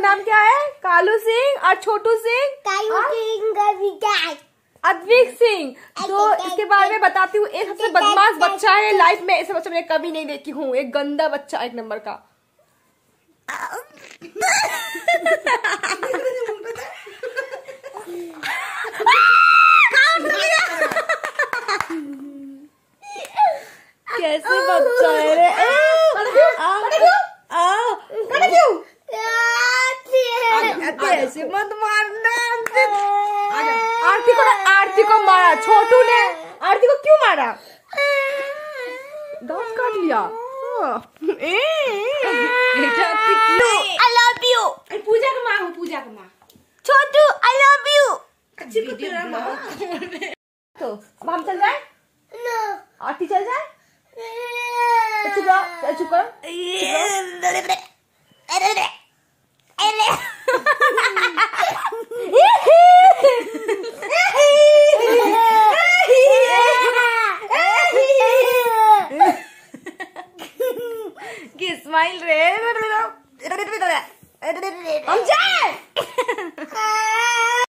नाम क्या है? कालू सिंह और छोटू सिंह, अद्विक सिंह। तो इसके बारे में बताती हूँ। एक सबसे बदमाश बच्चा है लाइफ में, ऐसे बच्चा मैं कभी नहीं देखी हूँ। एक गंदा बच्चा, एक नंबर का। कैसे बच्चा है रे? ऐसे मत मारना। आरती को मारा छोटू ने। आरती को क्यों मारा? दांत काट लिया। I love you। पूजा का माँ हूँ, पूजा का माँ। छोटू I love you। अच्छी माँ। तो अब हम चल जाए? आरती चल जाए? चुप रहो, चुप करो। स्माइल रे। हम जाए।